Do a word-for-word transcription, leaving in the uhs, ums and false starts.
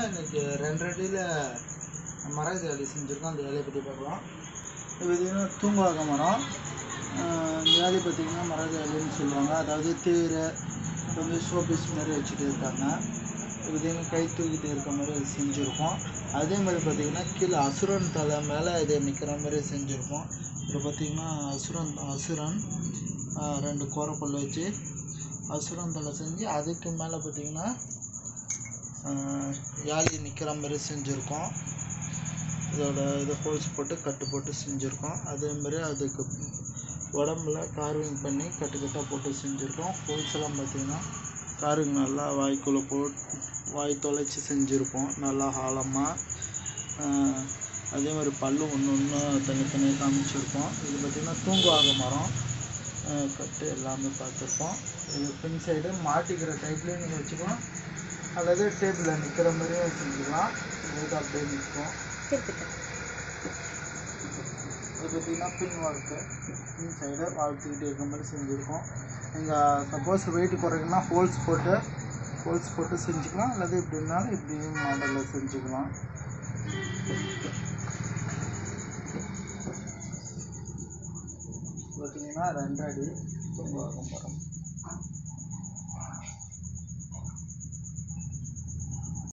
இன்றைக்கி ரெண்டு அடியில் மரகத வேலி செஞ்சுருக்கோம். அந்த வேலையை பற்றி பார்க்கலாம். இது பார்த்திங்கன்னா தூங்குவாக மரம். இந்த வேலையை பார்த்திங்கன்னா மரகத வேலின்னு சொல்லுவாங்க. அதாவது தேர் வந்து ஷோபீஸ் மாதிரி வச்சுட்டு இருக்காங்க. இது பார்த்திங்கன்னா கை தூக்கிட்டு இருக்க மாதிரி செஞ்சுருக்கோம். அதே மாதிரி பார்த்திங்கன்னா கீழே அசுரன் தலை மேலே இதை நிற்கிற மாதிரி செஞ்சுருக்கோம். இப்போ பார்த்திங்கன்னா அசுரன் அசுரன் ரெண்டு கோரப்பல் வச்சு அசுரன் தலை செஞ்சு அதுக்கு மேலே பார்த்திங்கன்னா யாழி நிற்கிற மாதிரி செஞ்சுருக்கோம். இதோட இது ஹோல்ஸ் போட்டு கட்டு போட்டு செஞ்சுருக்கோம். அதேமாதிரி அதுக்கு உடம்புல கார்விங் பண்ணி கட்டு கட்டாக போட்டு செஞ்சுருக்கோம். ஹோல்ஸ் எல்லாம் பார்த்திங்கன்னா கார்விங் நல்லா வாய்க்குள்ளே போட்டு வாய் தொலைச்சி செஞ்சுருப்போம் நல்லா ஆழமாக. அதே மாதிரி பல்லு ஒன்று ஒன்று தனித்தனியாக காமிச்சிருப்போம். இது பார்த்திங்கன்னா தூங்குவாக மரம் கட்டு எல்லாமே பார்த்துருப்போம். இது பின் சைடு மாட்டிக்கிற டைப்லேயும் நீங்கள் வச்சுக்கலாம், அல்லது டேபிளில் நிற்கிற மாதிரியும் செஞ்சுக்கலாம். இது அப்படியே நிற்கும். இது பார்த்திங்கன்னா பின் ஒர்க்கு பின் சைடு வாழ்த்துக்கிட்டு இருக்க மாதிரி செஞ்சுருக்கோம். நீங்கள் சப்போஸ் வெயிட் குறைக்கணும்னா ஹோல்ஸ் போட்டு ஹோல்ஸ் போட்டு செஞ்சுக்கலாம், அல்லது இப்படின்னாலும் இப்படியும் மாடலில் செஞ்சுக்கலாம். பார்த்திங்கன்னா ரெண்டு அடி தூங்குவாக மரம்.